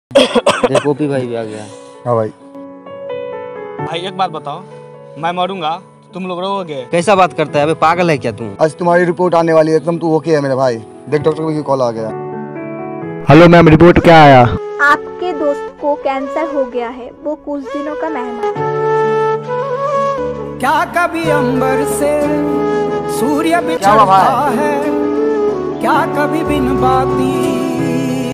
देखो भी भाई भी आ गया। हाँ भाई। भाई एक बात बताओ, मैं मरूंगा तो तुम लोग रहोगे? कैसा बात करता है, अबे पागल है क्या तू? आज तुम्हारी रिपोर्ट आने वाली है, एकदम तू ओके है मेरे भाई। देख डॉक्टर को कॉल आ गया। हेलो मैम, रिपोर्ट क्या आया? आपके दोस्त को कैंसर हो गया है, वो कुछ दिनों का मेहमान। क्या कभी अंबर से सूर्य बिछड़ता है, क्या कभी बिन बाती